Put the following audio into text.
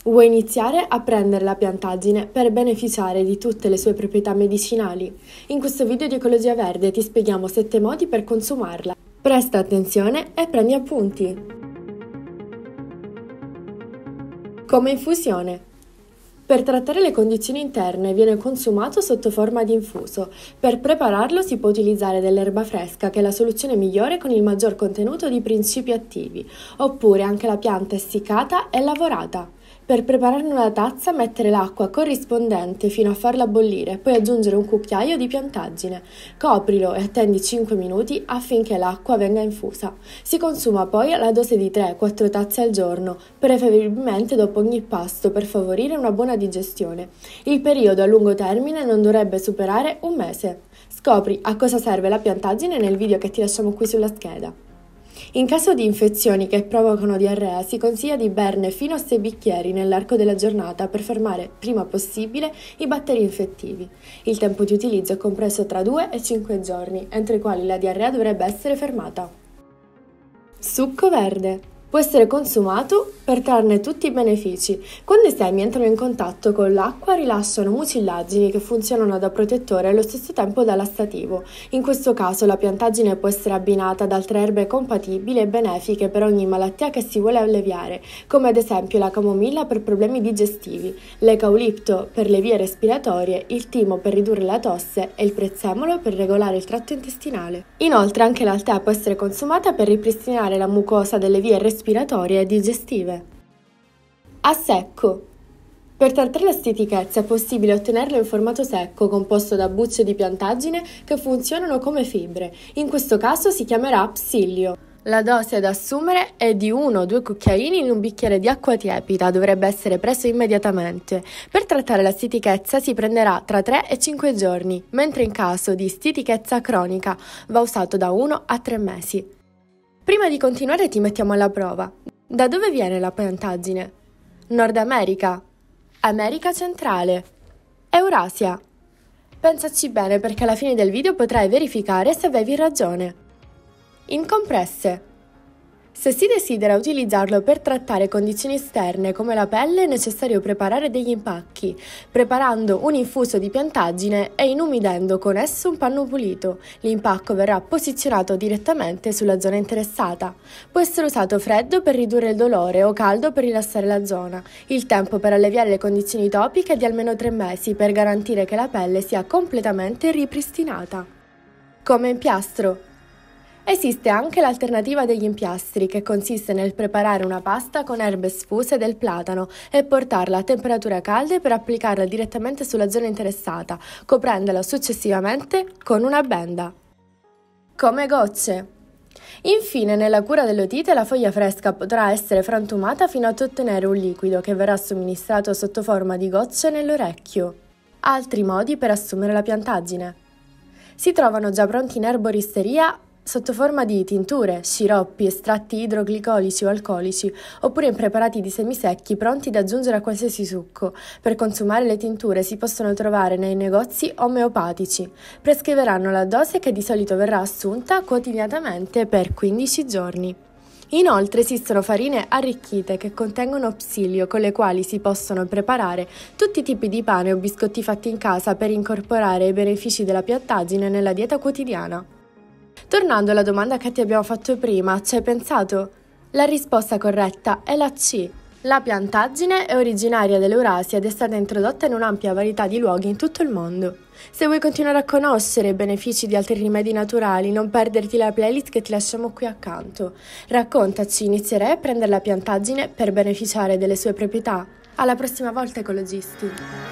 Vuoi iniziare a prendere la piantaggine per beneficiare di tutte le sue proprietà medicinali? In questo video di Ecologia Verde ti spieghiamo 7 modi per consumarla. Presta attenzione e prendi appunti. Come infusione. Per trattare le condizioni interne viene consumato sotto forma di infuso. Per prepararlo si può utilizzare dell'erba fresca, che è la soluzione migliore con il maggior contenuto di principi attivi, oppure anche la pianta essiccata e lavorata. Per prepararne una tazza mettere l'acqua corrispondente fino a farla bollire, poi aggiungere un cucchiaio di piantaggine. Coprilo e attendi 5 minuti affinché l'acqua venga infusa. Si consuma poi la dose di 3-4 tazze al giorno, preferibilmente dopo ogni pasto per favorire una buona digestione. Il periodo a lungo termine non dovrebbe superare un mese. Scopri a cosa serve la piantaggine nel video che ti lasciamo qui sulla scheda. In caso di infezioni che provocano diarrea si consiglia di berne fino a 6 bicchieri nell'arco della giornata per fermare prima possibile i batteri infettivi. Il tempo di utilizzo è compreso tra 2 e 5 giorni, entro i quali la diarrea dovrebbe essere fermata. Succo verde. Può essere consumato per trarne tutti i benefici. Quando i semi entrano in contatto con l'acqua rilasciano mucillagini che funzionano da protettore e allo stesso tempo da lassativo. In questo caso la piantaggine può essere abbinata ad altre erbe compatibili e benefiche per ogni malattia che si vuole alleviare, come ad esempio la camomilla per problemi digestivi, l'eucalipto per le vie respiratorie, il timo per ridurre la tosse e il prezzemolo per regolare il tratto intestinale. Inoltre anche l'altea può essere consumata per ripristinare la mucosa delle vie respiratorie e digestive. A secco. Per trattare la stitichezza è possibile ottenerlo in formato secco, composto da bucce di piantaggine che funzionano come fibre. In questo caso si chiamerà psyllio. La dose da assumere è di 1-2 cucchiaini in un bicchiere di acqua tiepida, dovrebbe essere preso immediatamente. Per trattare la stitichezza si prenderà tra 3 e 5 giorni, mentre in caso di stitichezza cronica va usato da 1 a 3 mesi. Prima di continuare ti mettiamo alla prova. Da dove viene la piantaggine? Nord America? America centrale? Eurasia? Pensaci bene perché alla fine del video potrai verificare se avevi ragione. In compresse. Se si desidera utilizzarlo per trattare condizioni esterne come la pelle è necessario preparare degli impacchi, preparando un infuso di piantaggine e inumidendo con esso un panno pulito. L'impacco verrà posizionato direttamente sulla zona interessata. Può essere usato freddo per ridurre il dolore o caldo per rilassare la zona. Il tempo per alleviare le condizioni topiche è di almeno 3 mesi per garantire che la pelle sia completamente ripristinata. Come impiastro. Esiste anche l'alternativa degli impiastri, che consiste nel preparare una pasta con erbe sfuse del platano e portarla a temperature calde per applicarla direttamente sulla zona interessata, coprendola successivamente con una benda. Come gocce. Infine, nella cura dell'otite la foglia fresca potrà essere frantumata fino ad ottenere un liquido che verrà somministrato sotto forma di gocce nell'orecchio. Altri modi per assumere la piantaggine. Si trovano già pronti in erboristeria sotto forma di tinture, sciroppi, estratti idroglicolici o alcolici, oppure in preparati di semi secchi pronti da aggiungere a qualsiasi succo. Per consumare le tinture si possono trovare nei negozi omeopatici. Prescriveranno la dose che di solito verrà assunta quotidianamente per 15 giorni. Inoltre esistono farine arricchite che contengono psyllio, con le quali si possono preparare tutti i tipi di pane o biscotti fatti in casa per incorporare i benefici della piantaggine nella dieta quotidiana. Tornando alla domanda che ti abbiamo fatto prima, ci hai pensato? La risposta corretta è la C. La piantaggine è originaria dell'Eurasia ed è stata introdotta in un'ampia varietà di luoghi in tutto il mondo. Se vuoi continuare a conoscere i benefici di altri rimedi naturali, non perderti la playlist che ti lasciamo qui accanto. Raccontaci, inizierai a prendere la piantaggine per beneficiare delle sue proprietà? Alla prossima volta, ecologisti!